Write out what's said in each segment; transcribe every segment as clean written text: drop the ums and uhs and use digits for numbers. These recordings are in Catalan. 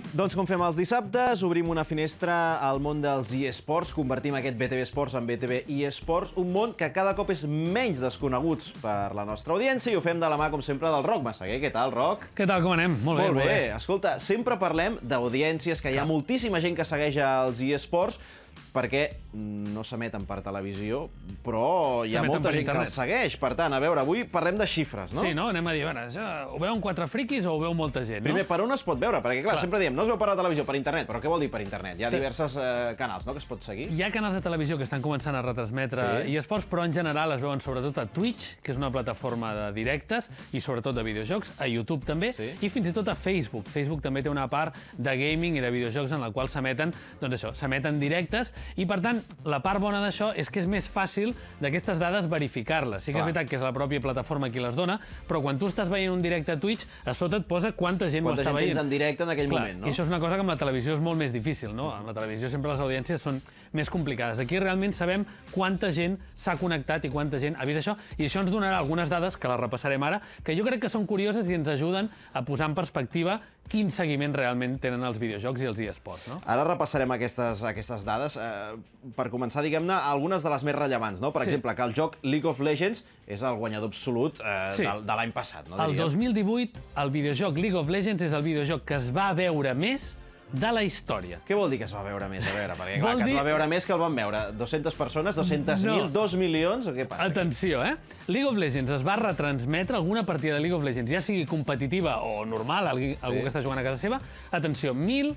Doncs com fem els dissabtes, obrim una finestra al món dels eSports, convertim aquest BTV Esports en BTV eSports, un món que cada cop és menys desconegut per la nostra audiència i ho fem de la mà, com sempre, del Roc Massaguer. Què tal, Roc? Què tal, com anem? Molt bé, molt bé. Escolta, sempre parlem d'audiències, que hi ha moltíssima gent que segueix els eSports, perquè no s'emeten per televisió, però hi ha molta gent que els segueix. Per tant, a veure, avui parlem de xifres, no? Sí, no? Anem a dir, ho veuen 4 friquis o ho veu molta gent, no? Primer, per on es pot veure? Perquè, clar, sempre diem, no es veu per la televisió, per internet. Però què vol dir per internet? Hi ha diversos canals, no?, que es pot seguir. Hi ha canals de televisió que estan començant a retransmetre eSports, però en general es veuen sobretot a Twitch, que és una plataforma de directes i sobretot de videojocs, a YouTube també, i fins i tot a Facebook. Facebook també té una part de gaming i de videojocs en la qual s'emeten, doncs això, s'emeten directes, i per tant, la part bona d'això és que és més fàcil d'aquestes dades verificar-les. Sí que és veritat que és la pròpia plataforma qui les dona, però quan tu estàs veient un directe a Twitch, a sota et posa quanta gent ho està veient. Quanta gent tens en directe en aquell moment, no? I això és una cosa que amb la televisió és molt més difícil, no? Amb la televisió sempre les audiències són més complicades. Aquí realment sabem quanta gent s'ha connectat i quanta gent ha vist això, i això ens donarà algunes dades, que les repassarem ara, que jo crec que són curioses i ens ajuden a posar en perspectiva quin seguiment realment tenen els videojocs i els eSports, no? Ara repassarem aquestes dades. Per començar, diguem-ne, algunes de les més rellevants, no? Per exemple, que el joc League of Legends és el guanyador absolut de l'any passat, no? El 2018, el videojoc League of Legends és el videojoc que es va veure més de la història. Què vol dir que es va veure més? A veure, perquè clar, que es va veure més que el van veure 200 persones, 200.000, 2 milions, o què passa? Atenció, League of Legends es va retransmetre, alguna partida de League of Legends, ja sigui competitiva o normal, algú que està jugant a casa seva, atenció,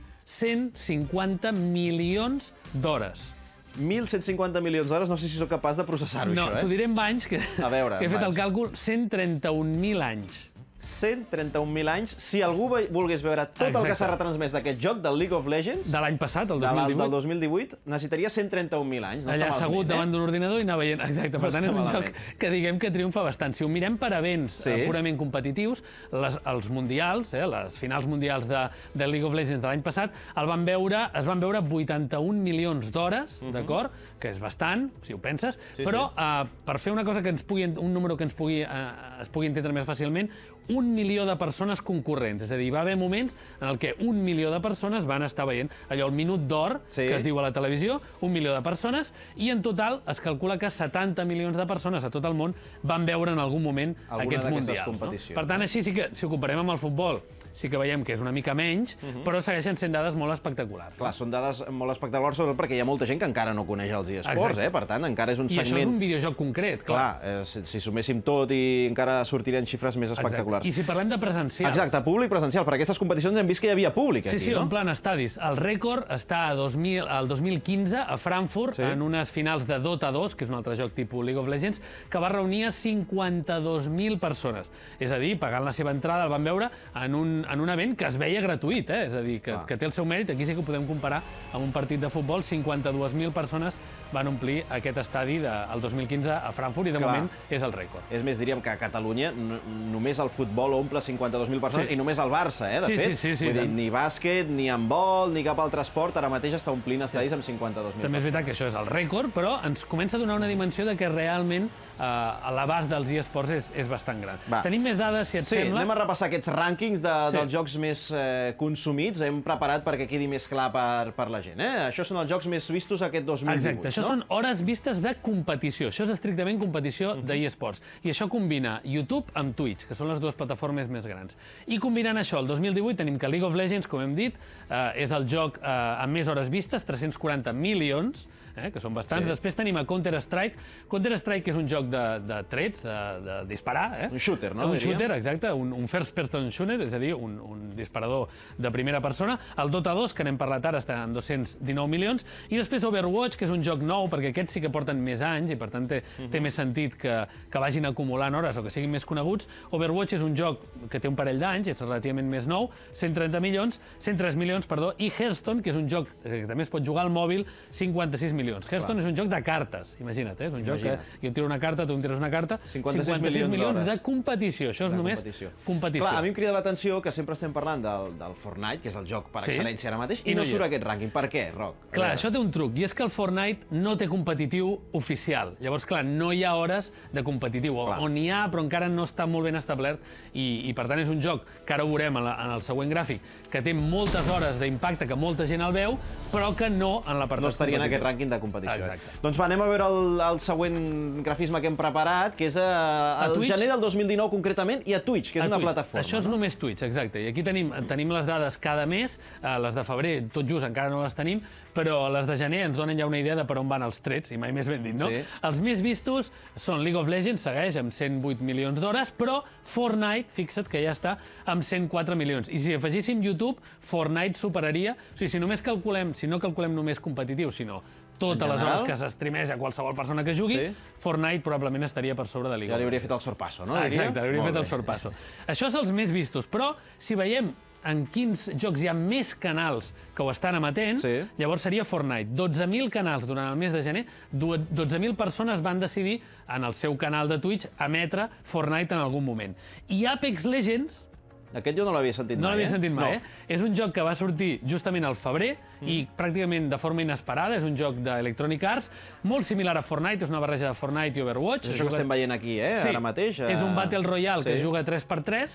1.150 milions d'hores. 1.150 milions d'hores, no sé si sóc capaç de processar-ho, això, No, t'ho diré en anys, que he fet el càlcul, 131.000 anys. 131.000 anys. Si algú volgués veure tot el que s'ha retransmès d'aquest joc, del League of Legends... De l'any passat, el 2018. Del 2018, necessitaria 131.000 anys. Allà assegut davant d'un ordinador i anar veient. Exacte, per tant és un joc que diguem que triomfa bastant. Si ho mirem per events purament competitius, els mundials, les finals mundials de League of Legends de l'any passat, es van veure 81 milions d'hores, d'acord? Que és bastant, si ho penses, però per fer una cosa que ens pugui, un número que es pugui entendre més fàcilment, 1 milió de persones concurrents. És a dir, va haver moments en què 1 milió de persones van estar veient allò, el minut d'or, que es diu a la televisió, 1 milió de persones, i en total es calcula que 70 milions de persones a tot el món van veure en algun moment aquests mundials. Per tant, així sí que, si ho comparem amb el futbol, sí que veiem que és una mica menys, però segueixen sent dades molt espectaculars. Clar, són dades molt espectaculars, sobretot perquè hi ha molta gent que encara no coneix els eSports, per tant, encara és un segment... I això és un videojoc concret, clar. Si suméssim tot i encara sortiren xifres més espectaculars. I si parlem de presencials... Exacte, públic presencial. Per aquestes competicions hem vist que hi havia públic aquí, no? Sí, en plan estadis. El rècord està al 2015 a Frankfurt, en unes finals de Dota 2, que és un altre joc tipus League of Legends, que va reunir a 52.000 persones. És a dir, pagant la seva entrada, el van veure en un event que es veia gratuït, és a dir, que té el seu mèrit. Aquí sí que ho podem comparar amb un partit de futbol. 52.000 persones van omplir aquest estadi el 2015 a Frankfurt i de moment és el rècord. És més, diríem que a Catalunya només el futbol omple 52.000 persones i només el Barça, de fet. Vull dir, ni bàsquet, ni handbol, ni cap altre esport, ara mateix està omplint estadis amb 52.000 persones. També és veritat que això és el rècord, però ens comença a donar una dimensió de que realment l'abast dels eSports és bastant gran. Tenim més dades, si et sembla. Anem a repassar aquests rànquings dels jocs més consumits. Hem preparat perquè quedi més clar per la gent. Això són els jocs més vistos aquest 2018. Exacte, això són hores vistes de competició. Això és estrictament competició d'eSports. I això combina YouTube amb Twitch, que són les dues plataformes més grans. I combinant això, el 2018 tenim que League of Legends, com hem dit, és el joc amb més hores vistes, 340 milions, que són bastants. Després tenim a Counter-Strike. Counter-Strike és un joc de trets, de disparar. Un shooter, no? Un shooter, exacte. Un first-person shooter, és a dir, un disparador de primera persona. El Dota 2, que n'hem parlat ara, està en 219 milions. I després Overwatch, que és un joc nou, perquè aquests sí que porten més anys i, per tant, té més sentit que vagin acumulant hores o que siguin més coneguts. Overwatch és un joc que té un parell d'anys, és relativament més nou, 103 milions, i Hearthstone, que és un joc que també es pot jugar al mòbil, 56 milions. Hearthstone és un joc de cartes, imagina't, és un joc que jo tiro una carta carta, tu em tires una carta, 56 milions de competició. Això és només competició. Clar, a mi em crida l'atenció que sempre estem parlant del Fortnite, que és el joc per excel·lència ara mateix, i no surt aquest rànquing. Per què, Roc? Clar, això té un truc, i és que el Fortnite no té competitiu oficial. Llavors, clar, no hi ha hores de competitiu, o n'hi ha, però encara no està molt ben establert, i per tant és un joc que ara ho veurem en el següent gràfic, que té moltes hores d'impacte, que molta gent el veu, però que no en l'apartat competitiu. No estaria en aquest rànquing de competició. Doncs va, anem a veure el següent grafisme que hem preparat, que és el gener del 2019 concretament, i a Twitch, que és una plataforma. Això és només Twitch, exacte. I aquí tenim les dades cada mes, les de febrer tot just encara no les tenim, però les de gener ens donen ja una idea de per on van els trets, i mai més ben dit, no? Els més vistos són League of Legends, segueix amb 108 milions d'hores, però Fortnite, fixa't que ja està amb 104 milions. I si afegíssim YouTube, Fortnite superaria... O sigui, si no calculem només competitiu, sinó totes les hores que s'estremeja qualsevol persona que jugui, Fortnite probablement estaria per sobre de League of Legends. Ja li hauria fet el sorpasso, no? Exacte, li hauria fet el sorpasso. Això són els més vistos, però si veiem en quins jocs hi ha més canals que ho estan emetent, llavors seria Fortnite. 12.000 canals durant el mes de gener, 12.000 persones van decidir en el seu canal de Twitch emetre Fortnite en algun moment. I Apex Legends... Aquest jo no l'havia sentit mai. No l'havia sentit mai, És un joc que va sortir justament al febrer i pràcticament de forma inesperada. És un joc d'Electronic Arts, molt similar a Fortnite, és una barreja de Fortnite i Overwatch. És això que estem veient aquí, ara mateix. És un Battle Royale que juga 3x3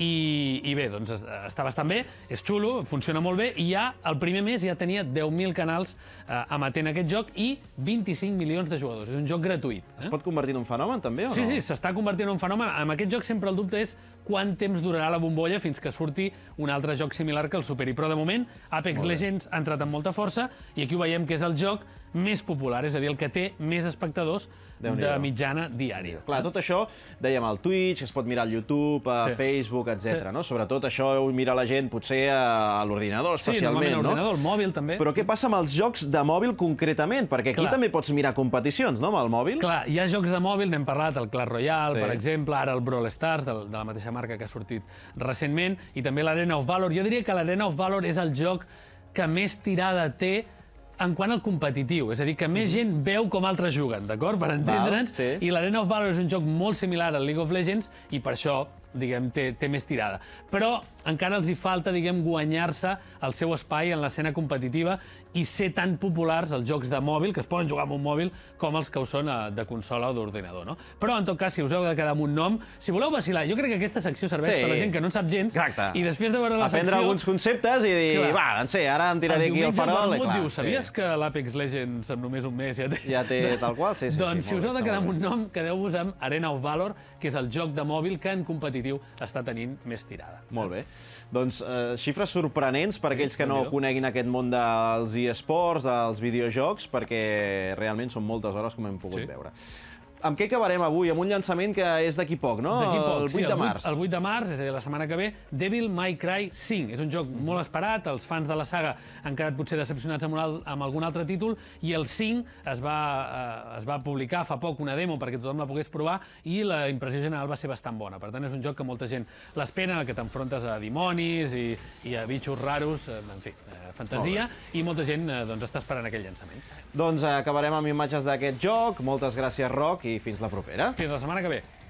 i bé, doncs està bastant bé, és xulo, funciona molt bé, i ja el primer mes ja tenia 10.000 canals emetent aquest joc i 25 milions de jugadors. És un joc gratuït. Es pot convertir en un fenomen, també, o no? Sí, s'està convertint en un fenomen. Amb aquest joc sempre el dubte és quant temps durarà la bombolla fins que surti un altre joc similar que el superi. Però de moment, Apex Legends ha entrat amb molta força i aquí ho veiem que és el joc més popular, és a dir, el que té més espectadors de mitjana diària. Clar, tot això, dèiem, al Twitch, es pot mirar al YouTube, a Facebook, etc. Sobretot això ho mira la gent potser a l'ordinador, especialment, no? Sí, normalment a l'ordinador, al mòbil també. Però què passa amb els jocs de mòbil concretament? Perquè aquí també pots mirar competicions, no, amb el mòbil? Clar, hi ha jocs de mòbil, n'hem parlat, el Clash Royale, per exemple, ara el Brawl Stars, de la mateixa marca que ha sortit recentment, i també l'Arena of Valor. Jo diria que l'Arena of Valor és el joc que més tirada té en quant al competitiu, és a dir, que més gent veu com altres juguen, d'acord? Per entendre'ns, i l'Arena of Valor és un joc molt similar al League of Legends i per això, diguem, té més tirada. Però encara els hi falta, diguem, guanyar-se el seu espai en l'escena competitiva i ser tan populars els jocs de mòbil, que es poden jugar amb un mòbil, com els que ho són de consola o d'ordinador, no? Però, en tot cas, si us heu de quedar amb un nom, si voleu vacilar, jo crec que aquesta secció serveix per a la gent que no en sap gens, i després de veure la secció... Aprendre alguns conceptes i dir, va, doncs sí, ara em tiraré aquí el farol. El diu, sabies que l'Apex Legends amb només un mes ja té... Ja té tal qual, sí. Doncs si us heu de quedar amb un nom, quedeu-vos amb Arena of Valor, que és el joc de mòbil que en competitiu està tenint més tirada. Molt bé. Doncs xifres sorprenents per aquells que no coneguin aquest món dels eSports, dels videojocs, perquè realment són moltes hores, com hem pogut veure. Amb què acabarem avui? Amb un llançament que és d'aquí poc, no? D'aquí poc, sí. El 8 de març. El 8 de març, és a dir, la setmana que ve, Devil May Cry 5. És un joc molt esperat, els fans de la saga han quedat potser decepcionats amb algun altre títol, i el 5 es va publicar fa poc una demo perquè tothom la pogués provar, i la impressió general va ser bastant bona. Per tant, és un joc que molta gent l'espera, en el que t'enfrontes a dimonis i a bitxos raros, en fi, fantasia, i molta gent està esperant aquell llançament. Doncs acabarem amb imatges d'aquest joc. Moltes gràcies, Roc, i fins la propera. Fins la setmana que ve.